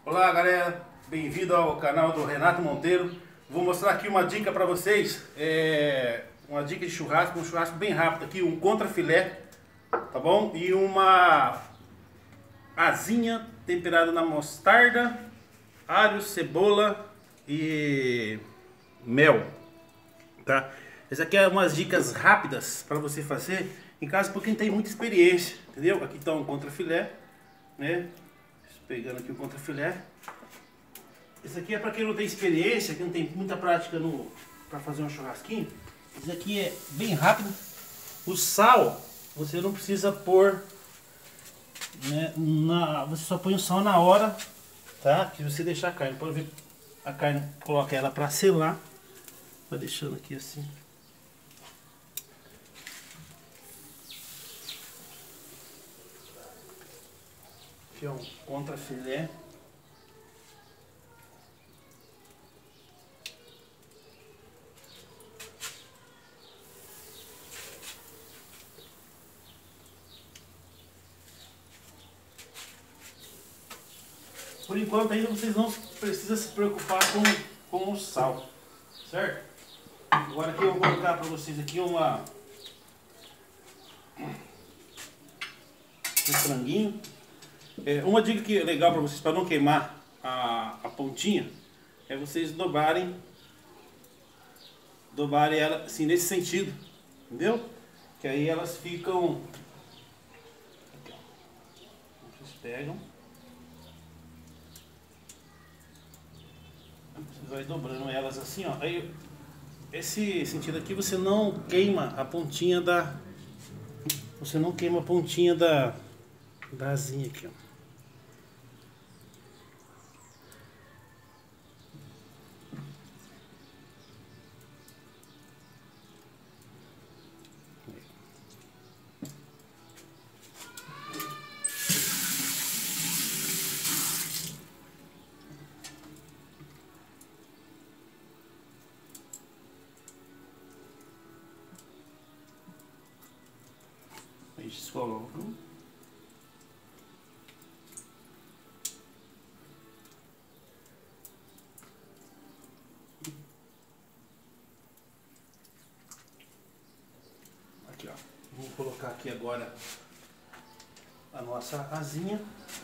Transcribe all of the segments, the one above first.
Olá galera, bem-vindo ao canal do Renato Monteiro. Vou mostrar aqui uma dica para vocês, uma dica de churrasco, um churrasco bem rápido aqui, um contrafilé, tá bom? E uma asinha temperada na mostarda, alho, cebola e mel, tá? Essas aqui é umas dicas rápidas para você fazer em casa por quem tem muita experiência, entendeu? Aqui está um contrafilé, né? Pegando aqui o contrafilé. Esse aqui é para quem não tem experiência, que não tem muita prática para fazer um churrasquinho. Esse aqui é bem rápido. O sal você não precisa pôr, né, você só põe o sal na hora, tá? Que você deixar a carne. Pode ver, a carne coloca ela para selar. Vai deixando aqui assim. Aqui é um contrafilé. Por enquanto ainda vocês não precisam se preocupar com o sal, certo? Agora aqui eu vou colocar para vocês aqui um franguinho. Uma dica que é legal para vocês, para não queimar a pontinha, é vocês dobrarem ela assim nesse sentido, entendeu? Que aí elas ficam, aqui, ó. Vocês pegam, você vai dobrando elas assim, ó. Aí esse sentido aqui você não queima a pontinha da asinha aqui, ó. Eles colocam. Aqui, ó. Vou colocar aqui agora a nossa asinha.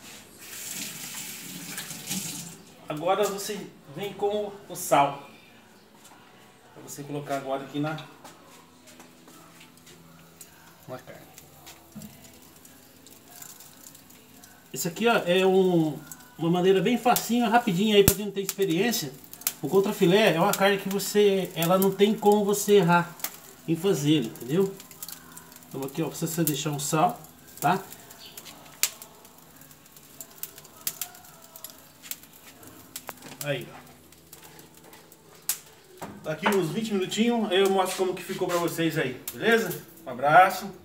Agora você vem com o sal. Para você colocar agora aqui na carne. Esse aqui, ó, é uma maneira bem facinha, rapidinha aí para quem não tem experiência. O contrafilé é uma carne que ela não tem como você errar em fazer, entendeu? Então aqui, ó, precisa deixar um sal, tá? Aí, ó. Daqui uns 20 minutinhos eu mostro como que ficou para vocês aí, beleza? Um abraço.